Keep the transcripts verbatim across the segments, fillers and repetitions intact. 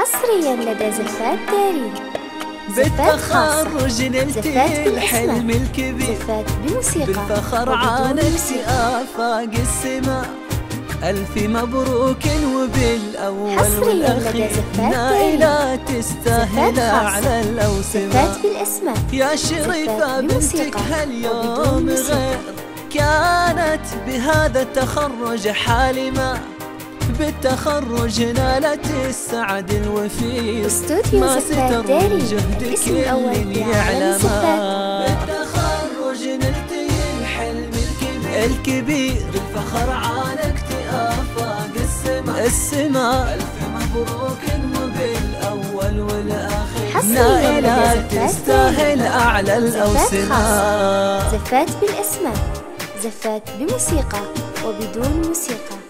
حصريا لدى زفات دارين. بالتخرج نلتقي الحلم الكبير، زفات بموسيقى بالفخر عانقتي آفاق السماء. ألف مبروك وبالأول والأخير، نائلة تستاهل أعلى الأوسمة. زفات بالأسماء يا شريفة بنتك هاليوم غير، كانت بهذا التخرج حالمة. بالتخرج نالت السعد الوفير، ما سترون جهدك اللي يعلمه. بالتخرج نلتقي الحلم الكبير الكبير، بالفخر عانقتي آفاق السما السما. ألف مبروك وبالأول والأخير، نائلة تستاهل أعلى الأوسمة. زفات بالأسماء، زفات بموسيقى وبدون موسيقى.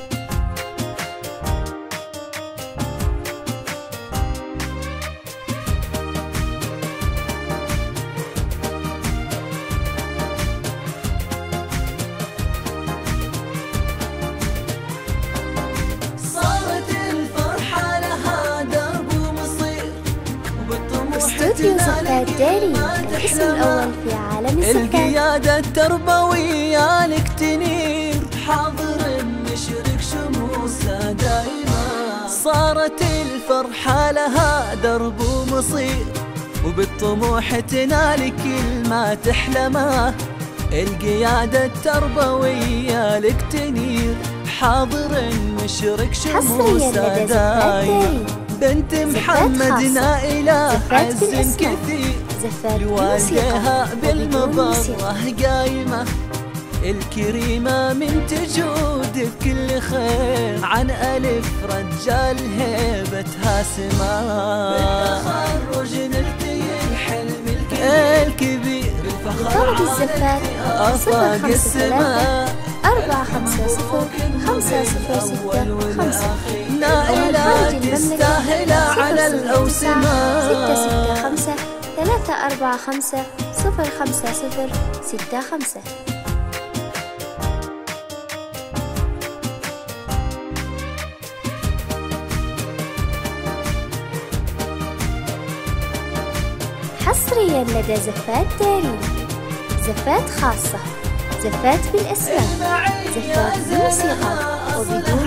استوديو زفات دارين، الاسم الأول في عالم الزفات. القيادة التربوية لك تنير، حاضر نشرك شموسها دايما. صارت الفرحة لها درب ومصير، وبالطموح تنال كل ما تحلمه. القيادة التربوية لك تنير، حاضر نشرك شموسها دايما. بنت محمد نائلة عز كثير، لوالديها بالمبرة قايمة. الكريمة من تجود بكل خير، عن ألف رجال هيبتها سما. بالتخرج نلتقي الحلم الكبير، بالفخر الزفات آفاق السماء. أربعة خمسة صفر خمسة صفر ستة خمسة. نائلة تستاهل على الأوسمة. ستة ستة خمسة ثلاثة أربعة خمسة صفر خمسة صفر ستة خمسة. حصريا لدى زفات دارين، زفات خاصة، زفات بالأسماء، زفات بالموسيقى وبدون